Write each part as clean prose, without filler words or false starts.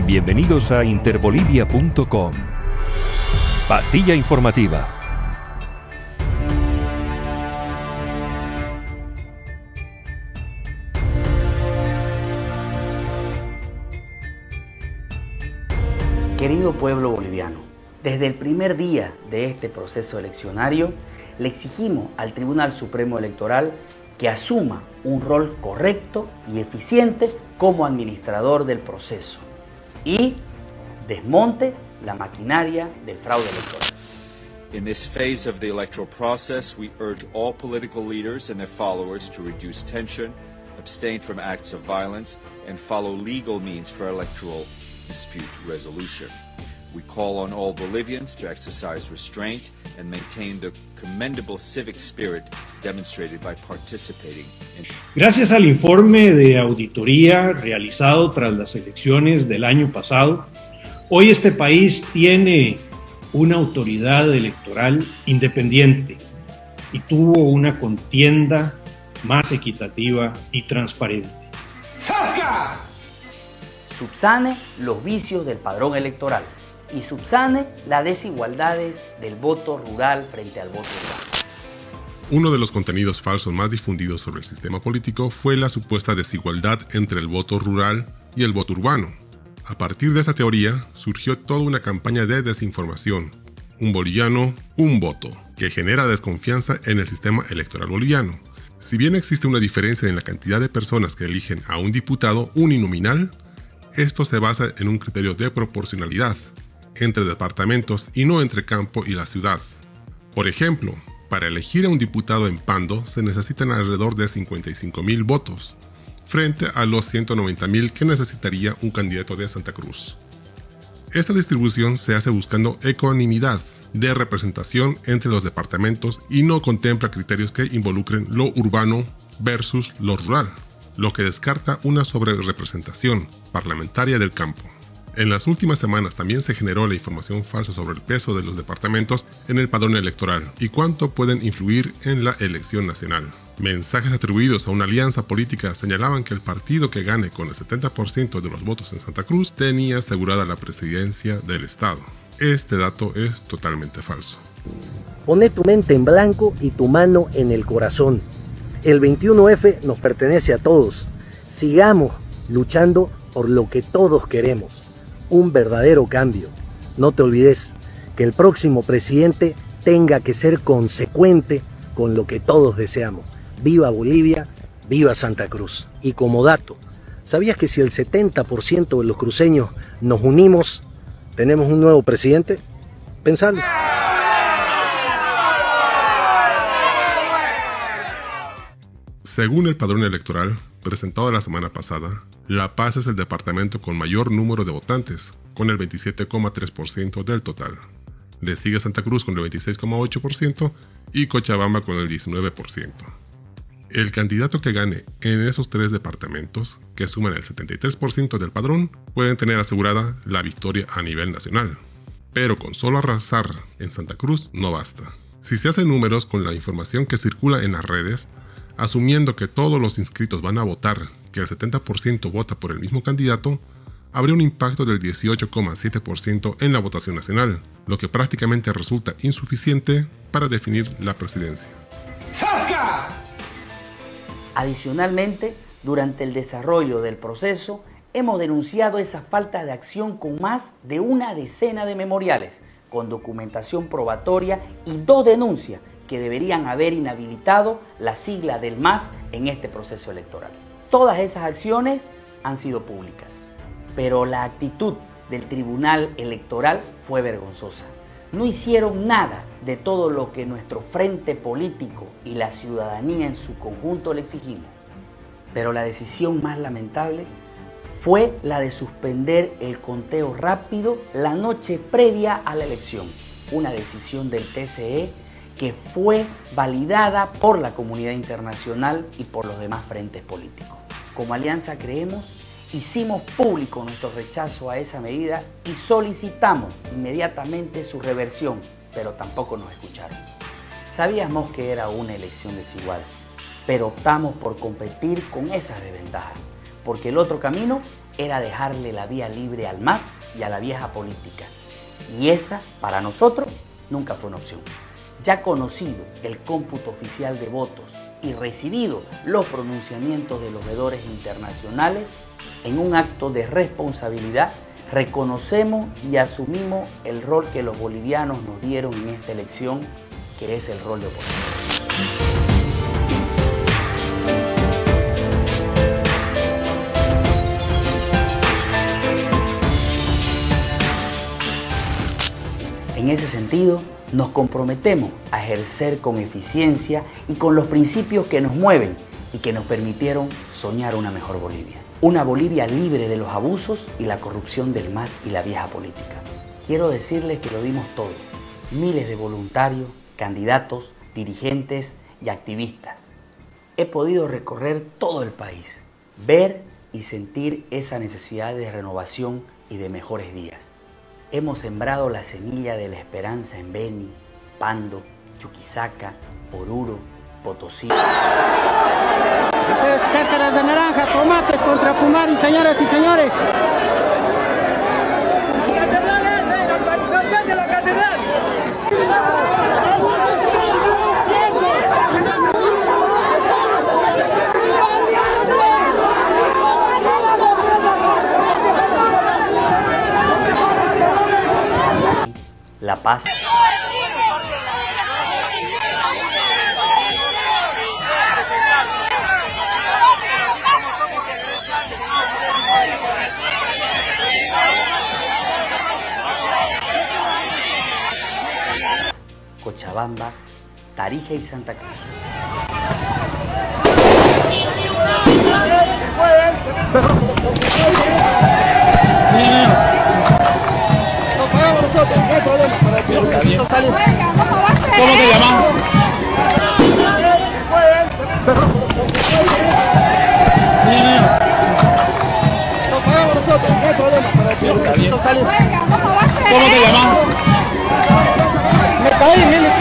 Bienvenidos a interbolivia.com. Pastilla informativa. Querido pueblo boliviano, desde el primer día de este proceso eleccionario, le exigimos al Tribunal Supremo Electoral que asuma un rol correcto y eficiente como administrador del proceso y desmonte la maquinaria del fraude electoral. In this phase of the electoral process, we urge all political leaders and their followers to reduce tension, abstain from acts of violence, and follow legal means for electoral dispute resolution. We call on all Bolivians to exercise restraint and maintain the commendable civic spirit demonstrated by participating in. Gracias al informe de auditoría realizado tras las elecciones del año pasado, hoy este país tiene una autoridad electoral independiente y tuvo una contienda más equitativa y transparente. ¡Sasca! Subsane los vicios del padrón electoral y subsane las desigualdades del voto rural frente al voto urbano. Uno de los contenidos falsos más difundidos sobre el sistema político fue la supuesta desigualdad entre el voto rural y el voto urbano. A partir de esa teoría surgió toda una campaña de desinformación, un boliviano, un voto, que genera desconfianza en el sistema electoral boliviano. Si bien existe una diferencia en la cantidad de personas que eligen a un diputado uninominal, esto se basa en un criterio de proporcionalidad entre departamentos y no entre campo y la ciudad. Por ejemplo, para elegir a un diputado en Pando se necesitan alrededor de 55.000 votos, frente a los 190.000 que necesitaría un candidato de Santa Cruz. Esta distribución se hace buscando ecuanimidad de representación entre los departamentos y no contempla criterios que involucren lo urbano versus lo rural, lo que descarta una sobrerepresentación parlamentaria del campo. En las últimas semanas también se generó la información falsa sobre el peso de los departamentos en el padrón electoral y cuánto pueden influir en la elección nacional. Mensajes atribuidos a una alianza política señalaban que el partido que gane con el 70% de los votos en Santa Cruz tenía asegurada la presidencia del estado. Este dato es totalmente falso. Poné tu mente en blanco y tu mano en el corazón. El 21F nos pertenece a todos. Sigamos luchando por lo que todos queremos. Un verdadero cambio. No te olvides que el próximo presidente tenga que ser consecuente con lo que todos deseamos. Viva Bolivia, viva Santa Cruz. Y como dato, ¿sabías que si el 70% de los cruceños nos unimos, tenemos un nuevo presidente? Pensalo. Según el padrón electoral presentado la semana pasada, La Paz es el departamento con mayor número de votantes, con el 27,3% del total. Le sigue Santa Cruz con el 26,8% y Cochabamba con el 19%. El candidato que gane en esos tres departamentos, que suman el 73% del padrón, pueden tener asegurada la victoria a nivel nacional. Pero con solo arrasar en Santa Cruz no basta. Si se hacen números con la información que circula en las redes, asumiendo que todos los inscritos van a votar, que el 70% vota por el mismo candidato, habría un impacto del 18,7% en la votación nacional, lo que prácticamente resulta insuficiente para definir la presidencia. ¡Sasca! Adicionalmente, durante el desarrollo del proceso, hemos denunciado esa falta de acción con más de una decena de memoriales, con documentación probatoria y 2 denuncias que deberían haber inhabilitado la sigla del MAS en este proceso electoral. Todas esas acciones han sido públicas, pero la actitud del Tribunal Electoral fue vergonzosa. No hicieron nada de todo lo que nuestro frente político y la ciudadanía en su conjunto le exigimos. Pero la decisión más lamentable fue la de suspender el conteo rápido la noche previa a la elección, una decisión del TCE que fue validada por la comunidad internacional y por los demás frentes políticos. Como Alianza Creemos, hicimos público nuestro rechazo a esa medida y solicitamos inmediatamente su reversión, pero tampoco nos escucharon. Sabíamos que era una elección desigual, pero optamos por competir con esas desventajas, porque el otro camino era dejarle la vía libre al MAS y a la vieja política. Y esa, para nosotros, nunca fue una opción. Ya conocido el cómputo oficial de votos y recibido los pronunciamientos de los veedores internacionales, en un acto de responsabilidad, reconocemos y asumimos el rol que los bolivianos nos dieron en esta elección, que es el rol de oposición. En ese sentido, nos comprometemos a ejercer con eficiencia y con los principios que nos mueven y que nos permitieron soñar una mejor Bolivia. Una Bolivia libre de los abusos y la corrupción del MAS y la vieja política. Quiero decirles que lo dimos todo. Miles de voluntarios, candidatos, dirigentes y activistas. He podido recorrer todo el país, ver y sentir esa necesidad de renovación y de mejores días. Hemos sembrado la semilla de la esperanza en Beni, Pando, Chuquisaca, Oruro, Potosí. Esas cáscaras de naranja, tomates contra Fumari, señoras y señores. La catedral. La Paz. Cochabamba, Tarija y Santa Cruz. Nos pagamos nosotros, no hay problema. ¿Cómo te llamas? Nos pagamos nosotros, no hay problema. ¿Cómo te llamas? Me caí, mire.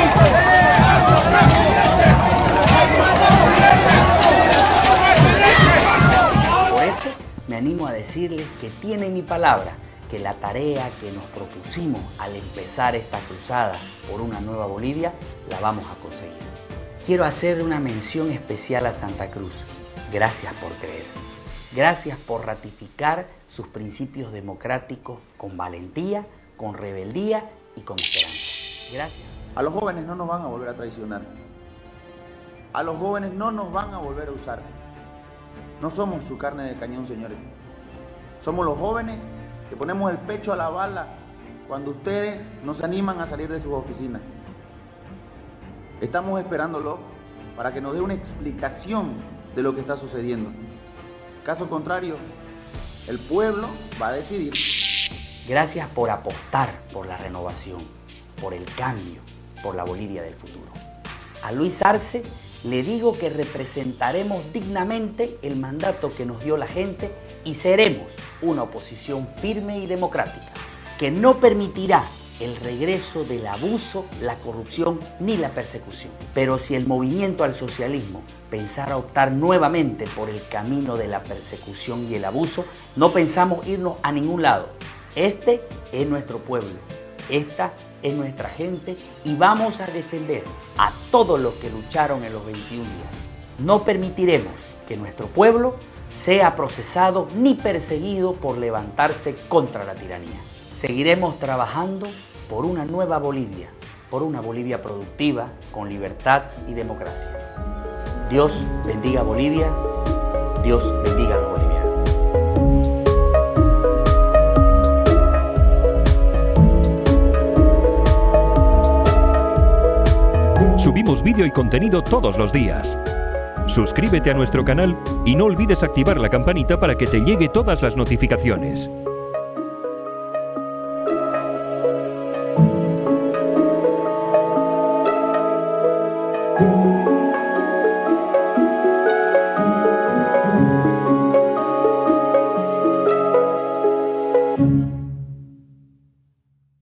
Por eso me animo a decirles que tienen mi palabra, que la tarea que nos propusimos al empezar esta cruzada por una nueva Bolivia, la vamos a conseguir. Quiero hacer una mención especial a Santa Cruz. Gracias por creer. Gracias por ratificar sus principios democráticos con valentía, con rebeldía y con esperanza. Gracias. A los jóvenes no nos van a volver a traicionar. A los jóvenes no nos van a volver a usar. No somos su carne de cañón, señores. Somos los jóvenes que ponemos el pecho a la bala cuando ustedes no se animan a salir de sus oficinas. Estamos esperándolo para que nos dé una explicación de lo que está sucediendo. Caso contrario, el pueblo va a decidir. Gracias por apostar por la renovación, por el cambio, por la Bolivia del futuro. A Luis Arce le digo que representaremos dignamente el mandato que nos dio la gente y seremos una oposición firme y democrática, que no permitirá el regreso del abuso, la corrupción ni la persecución. Pero si el movimiento al socialismo pensara optar nuevamente por el camino de la persecución y el abuso, no pensamos irnos a ningún lado. Este es nuestro pueblo, esta es nuestra gente y vamos a defender a todos los que lucharon en los 21 días. No permitiremos que nuestro pueblo sea procesado ni perseguido por levantarse contra la tiranía. Seguiremos trabajando por una nueva Bolivia, por una Bolivia productiva, con libertad y democracia. Dios bendiga a Bolivia, Dios bendiga a los bolivianos. Subimos vídeo y contenido todos los días. Suscríbete a nuestro canal y no olvides activar la campanita para que te llegue todas las notificaciones.